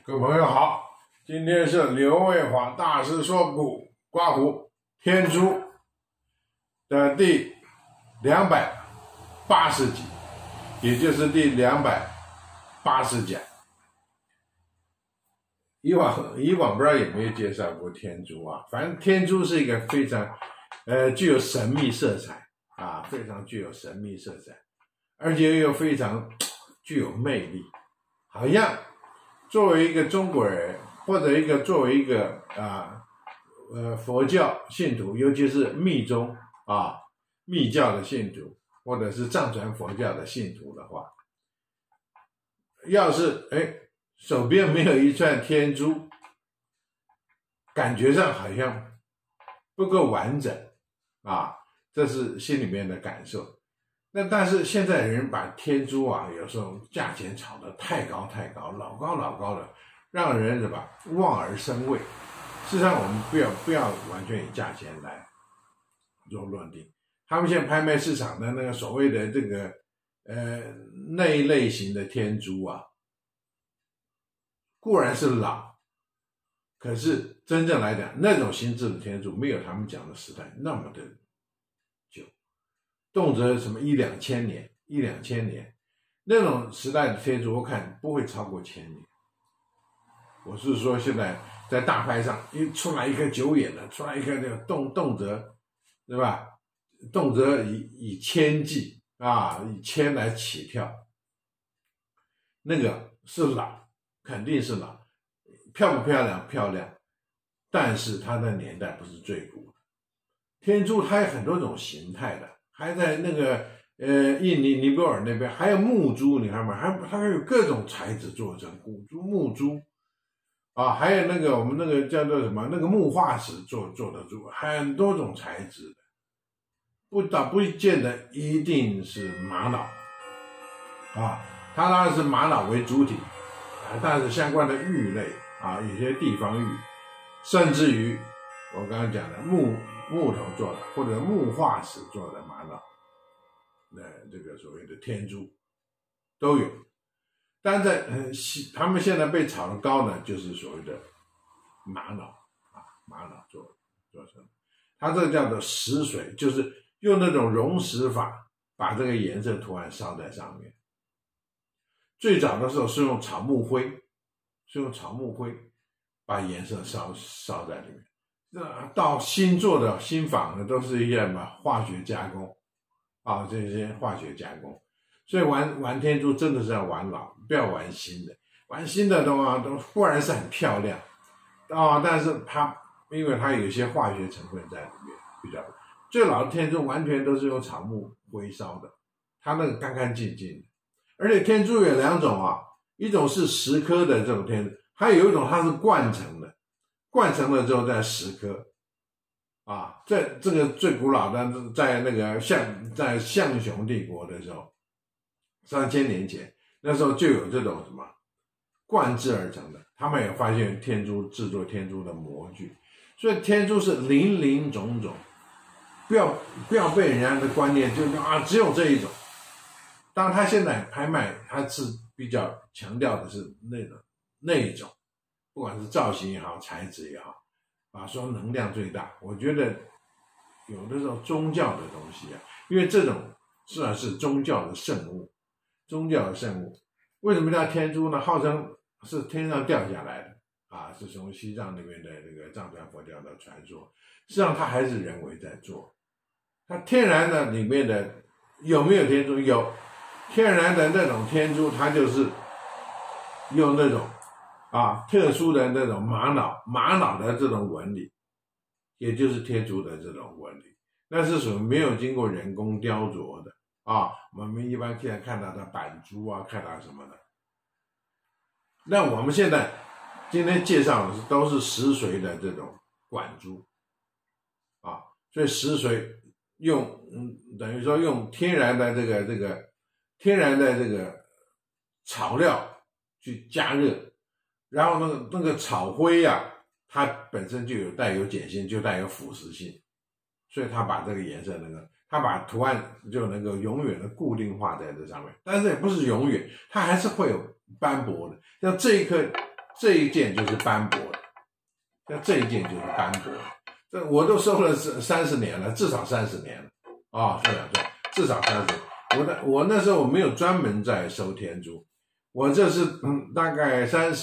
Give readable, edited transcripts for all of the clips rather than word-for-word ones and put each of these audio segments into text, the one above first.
各位朋友好，今天是刘卫华大师说古刮胡天珠的第280集，也就是第280讲。以往不知道有没有介绍过天珠啊？反正天珠是一个非常具有神秘色彩啊，非常具有神秘色彩，而且又非常具有魅力，好像作为一个中国人，或者作为一个佛教信徒，尤其是密宗密教的信徒，或者是藏传佛教的信徒的话，要是手边没有一串天珠，感觉上好像不够完整啊，这是心里面的感受。但是现在人把天珠有时候价钱炒得太高，老高的，让人什么望而生畏。事实上我们不要完全以价钱来做论定。他们现在拍卖市场的那个所谓的这个那一类型的天珠固然是老，可是真正来讲，那种形制的天珠没有他们讲的时代那么的久，动辄什么一两千年，那种时代的天珠我看不会超过1000年。我是说现在在大拍上一出来一颗9眼的，出来一颗那个动辄对吧，动辄以千计以千来起跳，那个是老，肯定是老，漂不漂亮？漂亮，但是它的年代不是最古的。天珠它有很多种形态的，还在那个印尼尼泊尔那边还有木珠，你看吗？它有各种材质做成，古珠、木珠还有那个我们那个叫做什么，那个木化石做的珠，很多种材质的，不见得一定是玛瑙它当然是玛瑙为主体但是相关的玉类有些地方玉，甚至于我刚刚讲的木头做的或者木化石做的玛瑙，这个所谓的天珠都有。但在他们现在被炒得高呢，就是所谓的玛瑙做成，它这个叫做石水，就是用那种溶石法把这个颜色图案烧在上面。最早的时候是用草木灰把颜色烧在里面。到新做的新仿的都是一些化学加工这些化学加工。所以玩天珠真的是要玩老，不要玩新的。玩新的都固然是很漂亮但是因为它有一些化学成分在里面比较。最老的天珠完全都是用草木灰烧的，它那个干干净净的。而且天珠有2种一种是10颗的这种天珠，还有一种它是灌成了之后再10颗这个最古老的在那个在象雄帝国的时候，3000年前，那时候就有这种什么灌制而成的。他们也发现制作天珠的模具，所以天珠是林林总总，不要被人家的观念就是只有这一种。当然他现在拍卖他是比较强调的是那一种，不管是造型也好，材质也好说能量最大。我觉得有的时候宗教的东西因为这种虽然是宗教的圣物，为什么叫天珠呢？号称是天上掉下来的是从西藏那边的这个藏传佛教的传说。实际上它还是人为在做。它天然的里面的有没有天珠？有。天然的那种天珠，它就是用那种特殊的那种玛瑙的这种纹理，也就是天珠的这种纹理，那是属于没有经过人工雕琢的我们一般现在看到的板珠看到什么的。那我们现在今天介绍的都是石髓的这种管珠所以石髓等于说用天然的这个草料去加热，然后那个草灰它本身就带有碱性，就带有腐蚀性，所以它把这个颜色它把图案就能够永远的固定化在这上面。但是也不是永远，它还是会有斑驳的。像这一颗这一件就是斑驳的，像这一件就是斑驳的。这我都收了30年了，至少30年了啊，收两串，至少30年。我那时候我没有专门在收天珠，我这是大概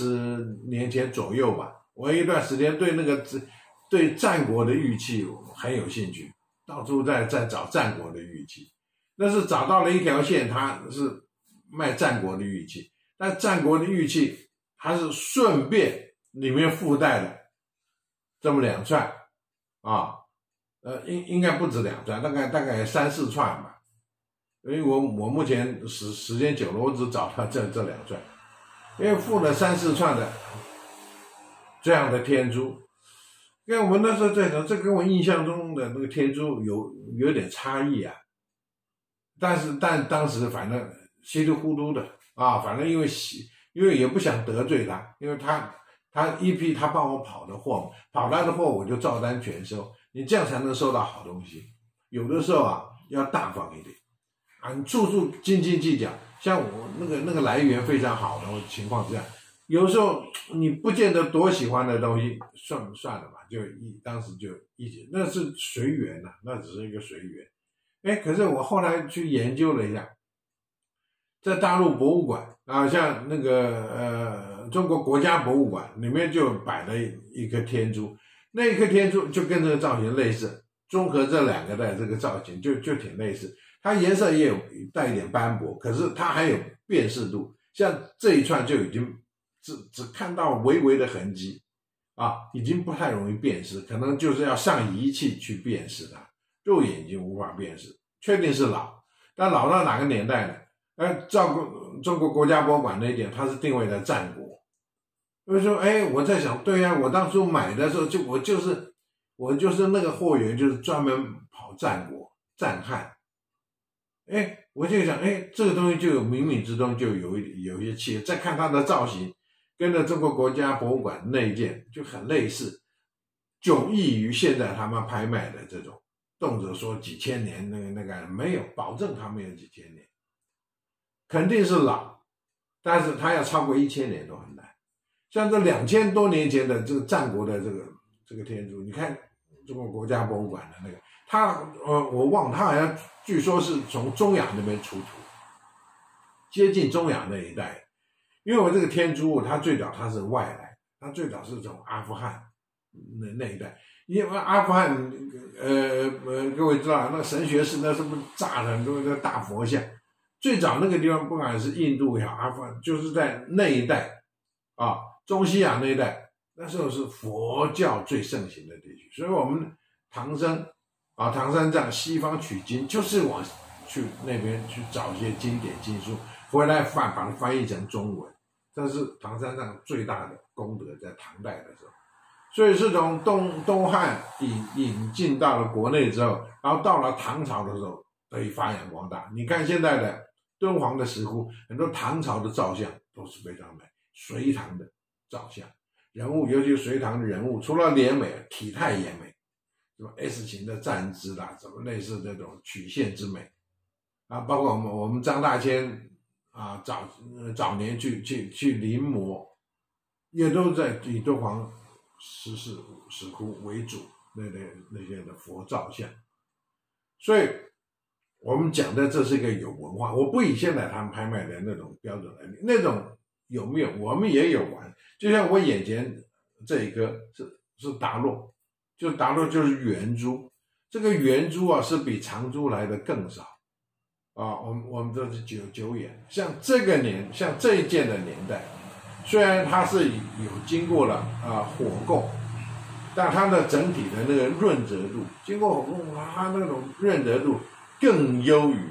30年前左右吧。我有一段时间对那个对战国的玉器很有兴趣，到处在找战国的玉器。那是找到了一条线，它是卖战国的玉器，但战国的玉器它是顺便里面附带的这么2串啊，应该不止2串，大概3、4串吧。因为我目前时间久了，我只找到这2串，因为附了3、4串的这样的天珠，跟我们那时候在讲，这跟我印象中的那个天珠有点差异啊。但当时反正稀里糊涂的啊，反正因为也不想得罪他，因为他一批他帮我跑的货，跑来的货我就照单全收，你这样才能收到好东西。有的时候啊要大方一点啊，你处处斤斤计较。像我那个来源非常好的情况之下，有时候你不见得多喜欢的东西，算了吧，当时就一起，那是随缘呐，那只是一个随缘。可是我后来去研究了一下，在大陆博物馆啊，像那个中国国家博物馆里面就摆了一颗天珠，那一颗天珠就跟这个造型类似，综合这2个的这个造型就挺类似，它颜色也有带一点斑驳，可是它还有辨识度，像这一串就已经只看到微微的痕迹啊，已经不太容易辨识，可能就是要上仪器去辨识它。肉眼已经无法辨识，确定是老，但老到哪个年代呢？照中国国家博物馆那一点，它是定位在战国。所以说，我在想，对啊，我当初买的时候，我就是那个货源，就是专门跑战国、战汉。我就想，这个东西就有冥冥之中就有一些契合。再看它的造型，跟着中国国家博物馆那一件就很类似，迥异于现在他们拍卖的这种。动辄说几千年，那个没有保证，它没有几千年，肯定是老，但是它要超过1000年都很难。像这2000多年前的这个战国的这个天珠，你看中国国家博物馆的那个，它我忘了，它好像据说是从中亚那边出土，接近中亚那一带。因为我这个天珠它最早它是外来，它最早是从阿富汗那一带。因为阿富汗，各位知道那个神学寺那是不是炸了很多个大佛像？最早那个地方，不管是印度也好，阿富汗，就是在那一带啊，中西亚那一带，那时候是佛教最盛行的地区。所以我们唐三藏西方取经，就是去那边去找一些经典经书，回来把它翻译成中文。这是唐三藏最大的功德，在唐代的时候。所以是从东汉引进到了国内之后，然后到了唐朝的时候得以发扬光大。你看现在的敦煌的石窟，很多唐朝的造像都是非常美，隋唐的造像人物，尤其是隋唐的人物，除了脸美，体态也美，什么 S 型的站姿啦，什么类似这种曲线之美啊，包括我们张大千啊，早年去临摹，也都在以敦煌石窟为主，那些的佛造像。所以我们讲的这是一个有文化，我不以现在他们拍卖的那种标准来，那种有没有我们也有玩。就像我眼前这一颗是达洛，达洛就是圆珠，这个圆珠啊是比长珠来的更少啊。我们这是久远，像这一件的年代，虽然它是有经过了火供，但它的整体的那个润泽度，经过火供，它那种润泽度更优于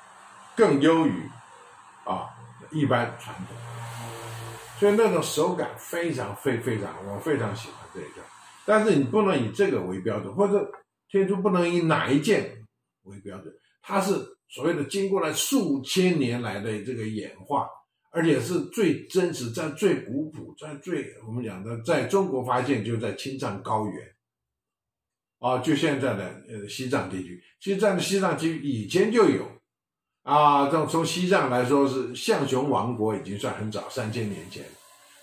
一般传统，所以那种手感非常，我非常喜欢这一个。但是你不能以这个为标准，或者天珠不能以哪一件为标准，它是所谓的经过了数千年来的这个演化。而且是最真实，在最古朴，我们讲的，在中国发现就在青藏高原，就现在的西藏地区，西藏地区以前就有从西藏来说是象雄王国已经算很早，3000年前，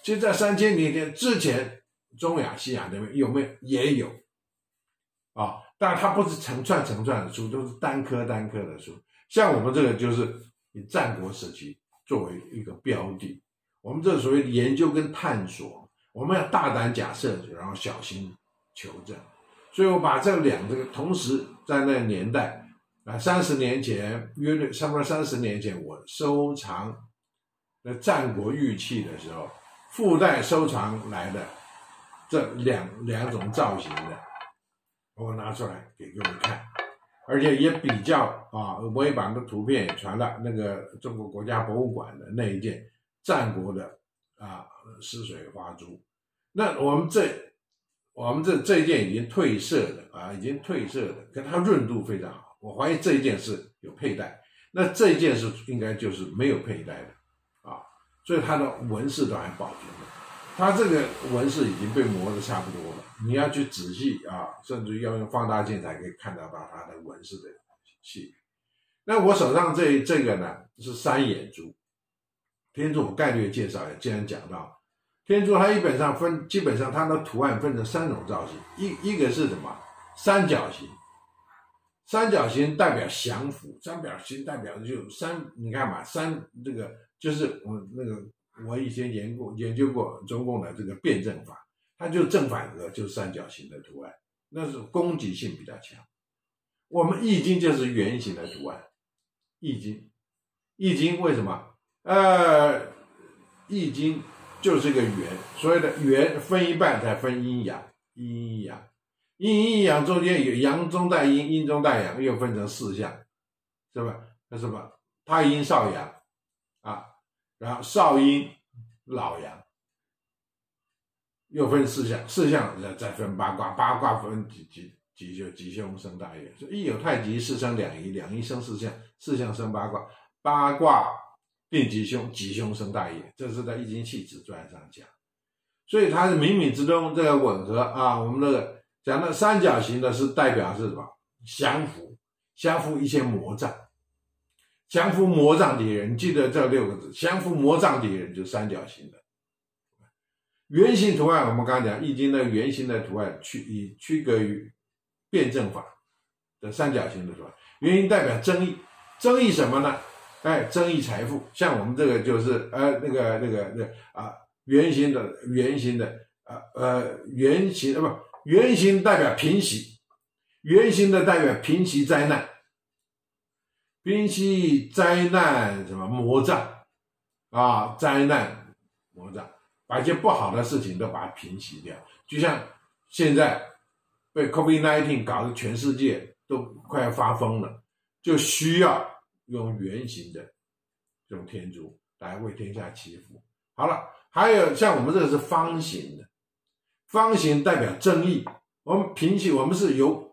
其实在3000年之前，中亚、西亚那边有没有？也有啊，但它不是成串的书，都是单颗的书。像我们这个就是以战国时期作为一个标的，我们这所谓的研究跟探索，我们要大胆假设，然后小心求证。所以我把这个同时在那个年代30年前，差不多30年前，我收藏的战国玉器的时候，附带收藏来的这两种造型的，我拿出来给各位看，而且也比较我也把那图片也传了那个中国国家博物馆的那一件战国的湿水花珠。那我们这一件已经褪色的，可它润度非常好，我怀疑这一件是有佩戴，那这一件是应该就是没有佩戴的所以它的纹饰都还保存了。它这个纹饰已经被磨得差不多了，你要去仔细甚至要用放大镜才可以看到它的纹饰的细微。那我手上这个呢是三眼珠，天珠我概略介绍一下，既然讲到天珠，它基本上它的图案分成3种造型，一个是什么？三角形。三角形代表降服，三角形代表就你看嘛，这个就是我以前研究过中共的这个辩证法，它就正反合，就是三角形的图案，那是攻击性比较强。我们易经就是圆形的图案，易经为什么？易经就是个圆，所谓的圆分一半才分阴阳，阴阴阳中间有阳中带阴，阴中带阳，又分成4象，是吧？那什么太阴少阳然后少阴老阳，又分4象，4象再分八卦，八卦分吉凶生大业，所以一有太极4生2仪，2仪生4象，4象生八卦，八卦定吉凶，吉凶生大业，这是在易经气质传上讲。所以它是冥冥之中这个吻合我们那个讲的三角形的是代表是什么？降服一切魔障，降服魔障敌人，记得这6个字，降服魔障敌人就是三角形的。圆形图案我们刚才讲易经的圆形的图案区隔于辩证法的三角形的图案，圆形代表争议，争议什么呢？争议财富，像我们这个就是圆形代表平息，圆形的代表平息灾难，什么魔障灾难魔障，把一些不好的事情都把它平息掉。就像现在被 COVID-19 搞得全世界都快要发疯了，就需要用圆形的这种天珠来为天下祈福。好了，还有像我们这个是方形的，方形代表正义，我们平息，我们是由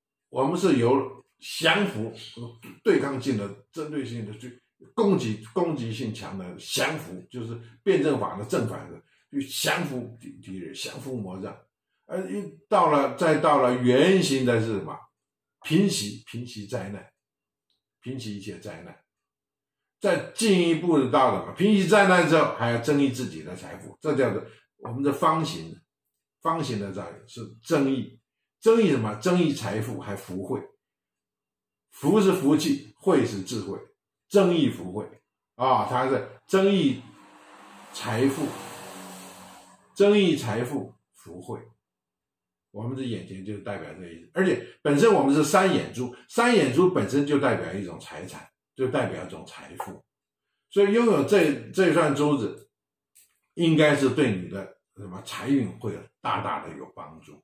降服对抗性的针对性的去攻击性强的降服，就是辩证法的正反合，去降服敌人，降服魔障。再到了圆形的是什么？平息灾难，平息一切灾难。再进一步的到了平息灾难之后，还要争议自己的财富，这叫做我们的方形的造型是争议什么？争议财富还福慧，福是福气，慧是智慧，争议福慧它是争议财富福慧。我们的眼前就代表这意思，而且本身我们是三眼珠本身就代表一种财产，就代表一种财富，所以拥有这串珠子，应该是对你的什么财运会有大大的有帮助，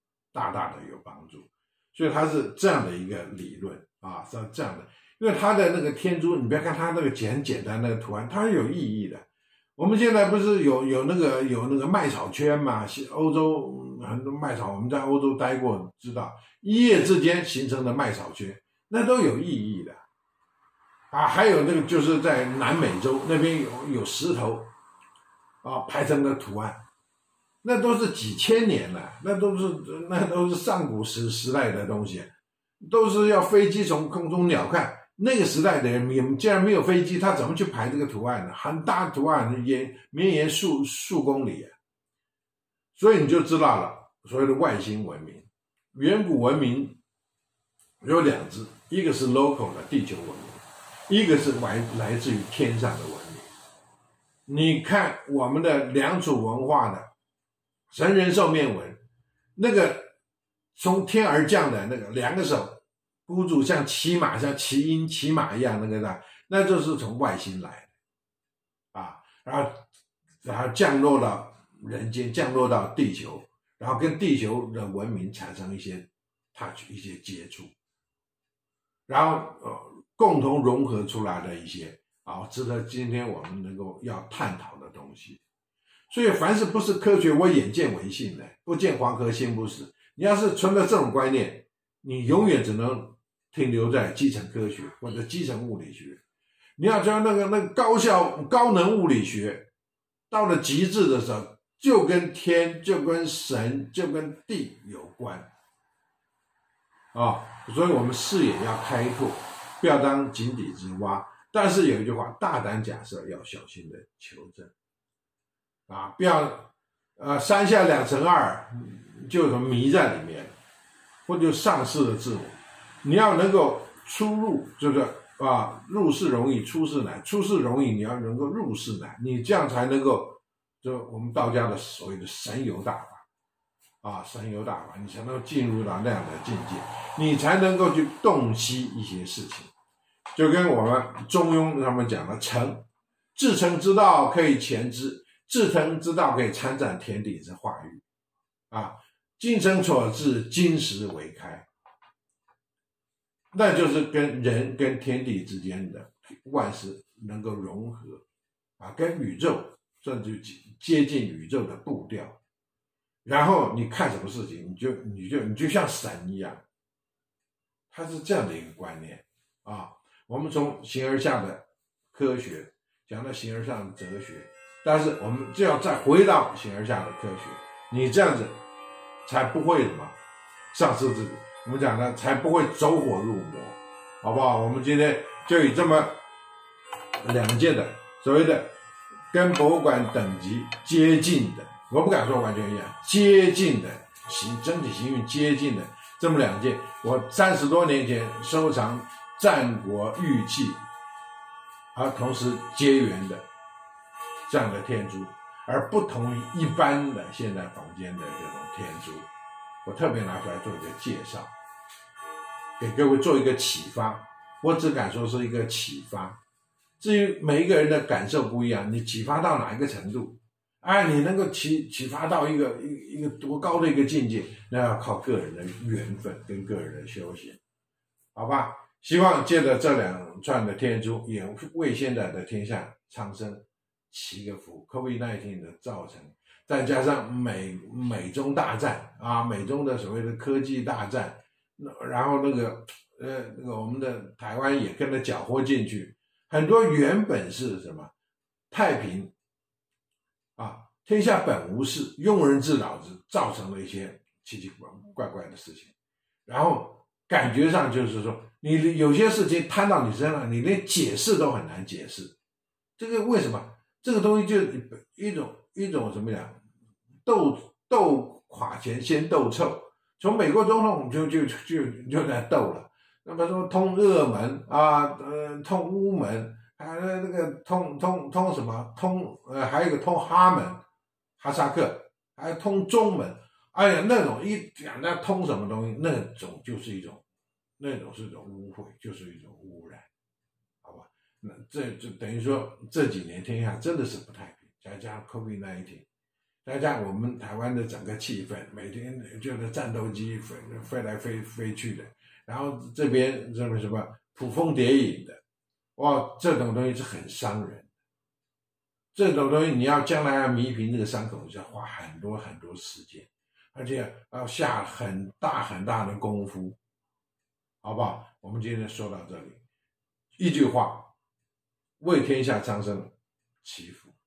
所以它是这样的一个理论是这样的。因为它的那个天珠，你不要看它那个很简单那个图案，它是有意义的。我们现在不是有那个麦草圈嘛？欧洲很多麦草，我们在欧洲待过，知道一夜之间形成的麦草圈，那都有意义的还有那个就是在南美洲那边有石头排成的图案，那都是几千年了，那都是上古时代的东西，都是要飞机从空中鸟瞰那个时代的人，你既然没有飞机，他怎么去排这个图案呢？很大的图案，绵延数公里啊！所以你就知道了，所谓的外星文明，远古文明有两支，一个是 local 的地球文明，一个是来自于天上的文明。你看我们的良渚文化的神人兽面纹，那个从天而降的那个两个手孤主像骑马，像骑鹰骑马一样，那就是从外星来的啊，然后降落到人间，降落到地球，然后跟地球的文明产生一些 touch 一些接触，然后共同融合出来的一些值得今天我们能够要探讨的东西。所以凡是不是科学，我眼见为信的，不见黄河心不死。你要是存了这种观念，你永远只能停留在基层科学或者基层物理学。你要知道那个高能物理学到了极致的时候，就跟天就跟神就跟地有关所以我们视野要开拓，不要当井底之蛙。但是有一句话，大胆假设，要小心的求证不要山下2乘2就什么迷在里面，或者丧失了自我。你要能够出入，就是入世容易出世难，出世容易你要能够入世难，你这样才能够就我们道家的所谓的神游大法神游大法，你才能够进入到那样的境界，你才能够去洞悉一些事情。就跟我们中庸他们讲的诚，至诚之道可以前之，至诚之道可以参赞天地之化育精诚所至，金石为开。那就是跟人跟天地之间的万事能够融合跟宇宙甚至接近宇宙的步调。然后你看什么事情，你就像神一样，它是这样的一个观念我们从形而下的科学讲到形而上的哲学，但是我们就要再回到形而下的科学，你这样子才不会什么丧失自己。我们讲的才不会走火入魔，好不好？我们今天就以这么两件的所谓的跟博物馆等级接近的，我不敢说完全一样，接近的整体形运接近的这么两件，我30多年前收藏战国玉器而同时结缘的这样的天珠，而不同于一般的现代房间的这种天珠，我特别拿出来做一个介绍，给各位做一个启发。我只敢说是一个启发，至于每一个人的感受不一样，你启发到哪一个程度你能够启发到一个多高的一个境界，那要靠个人的缘分跟个人的修行，好吧？希望借着这2串的天珠，也为现在的天下苍生祈个福。 COVID-19 的造成，再加上美中大战美中的所谓的科技大战，然后那个我们的台湾也跟着搅和进去，很多原本是什么太平天下本无事，庸人自扰之，造成了一些奇奇怪怪的事情。然后感觉上就是说，你有些事情摊到你身上，你连解释都很难解释。这个为什么？这个东西就一种怎么讲？斗垮前先斗臭。从美国总统就在斗了。那么说通俄门通乌门，还有那个通什么还有一个通哈萨克，还有通中门。哎呀，那种一讲那通什么东西，那种是一种污秽，就是一种污染，好吧？那这就等于说这几年天下真的是不太平，再加上 COVID-19， 再加上我们台湾的整个气氛，每天就是战斗机飞来飞去的，然后这边什么捕风蝶影的，这种东西是很伤人。这种东西你要将来要弥平这个伤口，就要花很多很多时间，而且要下很大的功夫，好不好？我们今天说到这里，一句话，为天下苍生祈福。